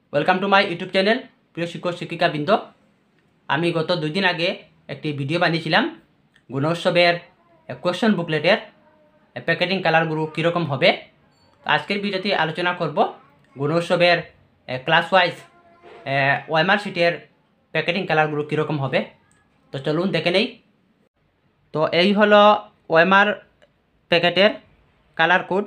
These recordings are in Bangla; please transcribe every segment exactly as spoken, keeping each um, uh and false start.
Welcome to my YouTube channel. প্রিয় শিক্ষক শিক্ষিকাবৃন্দ, আমি গত দুই দিন আগে একটি ভিডিও বানিয়েছিলাম গুণোৎসবের কোয়েশ্চন বুকলেটের প্যাকেটিং কালারগুলো কীরকম হবে। আজকের ভিডিওতে আলোচনা করব গুণোৎসবের ক্লাস ওয়াইজ ওএমআর শিটের প্যাকেটিং কালারগুলো কীরকম হবে। তো চলুন দেখে নেই। তো এই হলো ওএমআর প্যাকেটের কালার কোড।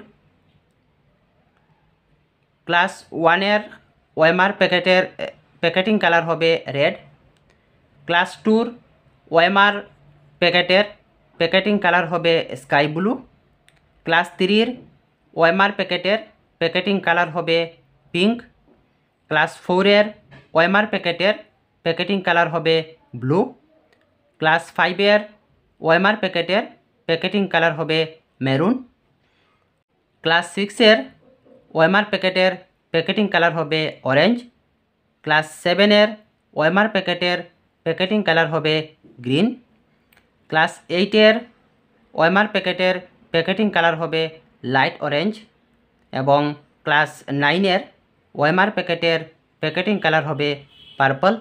ক্লাস ওয়ানের ওএমআর প্যাকেটের প্যাকেটিং কালার হবে রেড। ক্লাস টুর ওএমআর প্যাকেটের প্যাকেটিং কালার হবে স্কাই ব্লু। ক্লাস থ্রির ওএমআর প্যাকেটের প্যাকেটিং কালার হবে পিঙ্ক। ক্লাস ফোরের ওএমআর প্যাকেটের প্যাকেটিং কালার হবে ব্লু। ক্লাস ফাইভের ওএমআর প্যাকেটের প্যাকেটিং কালার হবে মেরুন। ক্লাস সিক্সের ওএমআর প্যাকেটের প্যাকেটিং কালার হবে অরেঞ্জ। ক্লাস সেভেনের ওএমআর প্যাকেটের প্যাকেটিং কালার হবে গ্রিন। ক্লাস এইটের ওএমআর প্যাকেটের প্যাকেটিং কালার হবে লাইট অরেঞ্জ এবং ক্লাস নাইনের ওএমআর প্যাকেটের প্যাকেটিং কালার হবে পার্পল।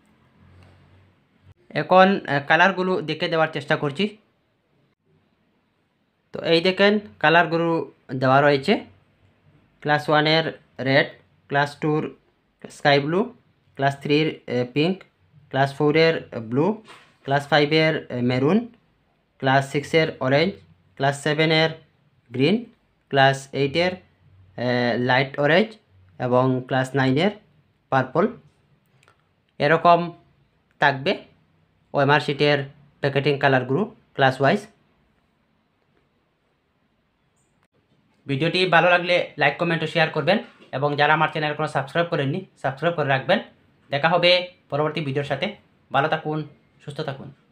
এখন কালারগুলো দেখে দেওয়ার চেষ্টা করছি। তো এই দেখেন কালারগুলো দেওয়া রয়েছে। ক্লাস ওয়ানের রেড, ক্লাস টুর স্কাই ব্লু, ক্লাস থ্রির পিঙ্ক, ক্লাস ফোরের ব্লু, ক্লাস ফাইভের মেরুন, ক্লাস সিক্সের অরেঞ্জ, ক্লাস সেভেনের গ্রিন, ক্লাস এইটের লাইট অরেঞ্জ এবং ক্লাস নাইনের পার্পল। এরকম থাকবে ওএমআর শিটের প্যাকেটিং কালারগুলো ক্লাস ওয়াইজ। ভিডিওটি ভালো লাগলে লাইক কমেন্ট ও শেয়ার করবেন এবং যারা আমার চ্যানেল কোনো সাবস্ক্রাইব করেননি সাবস্ক্রাইব করে রাখবেন। দেখা হবে পরবর্তী ভিডিওর সাথে। ভালো থাকুন, সুস্থ থাকুন।